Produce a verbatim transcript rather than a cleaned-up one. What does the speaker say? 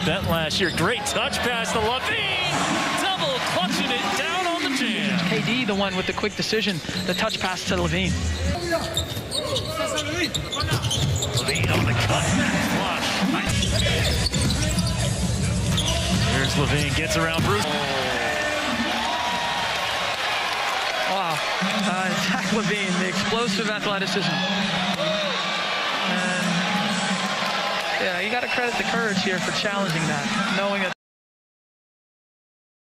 bet last year. Great touch pass to Lavine. Double clutching it down on the jam. K D, the one with the quick decision, the touch pass to Lavine. Lavine on the cut. Flush. Here's Lavine, gets around Bruce. Wow. Uh, Zach Lavine, the explosive athleticism. And, yeah, you got to credit the courage here for challenging that, knowing that.